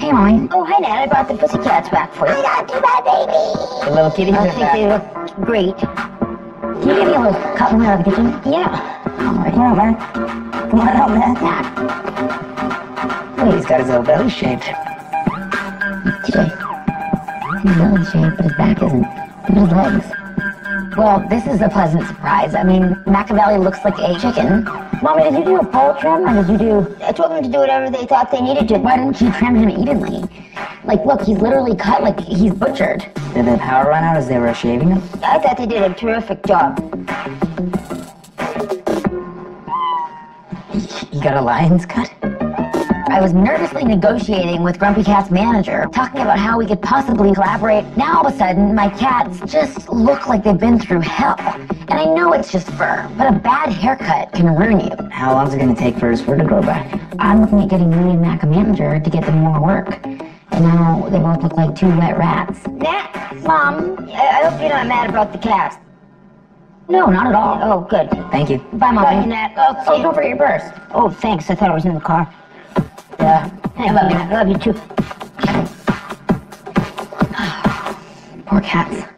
Hey, Mommy. Oh, hi, Nat. I brought the pussycats back for you. Not too bad, baby. The little kitties I are think back. they look great. Can you give me a little cup from out of the kitchen? Yeah. All right. Come on, man. Come on out, man. Oh, he's got his little belly shaved. TJ. His belly's shaved, but his back isn't. Look at his legs. Well, this is a pleasant surprise. I mean, Machiavelli looks like a chicken. Mommy, did you do a pole trim, or did you do... I told them to do whatever they thought they needed to. Why didn't you trim him evenly? Like, look, he's literally cut like he's butchered. Did the power run out as they were shaving him? I thought they did a terrific job. You got a lion's cut? I was nervously negotiating with Grumpy Cat's manager, talking about how we could possibly collaborate. Now all of a sudden, my cats just look like they've been through hell. And I know it's just fur, but a bad haircut can ruin you. How long is it going to take for his fur to grow back? I'm looking at getting Louie and Mac a manager to get them more work. And now they both look like two wet rats. Nat, Mom, I hope you're not mad about the cats. No, not at all. Oh, good. Thank you. Bye, Mommy. Bye, Nat. Oh, don't forget your purse. Oh, thanks. I thought it was in the car. Yeah. I love you. I love you, too. Poor cats.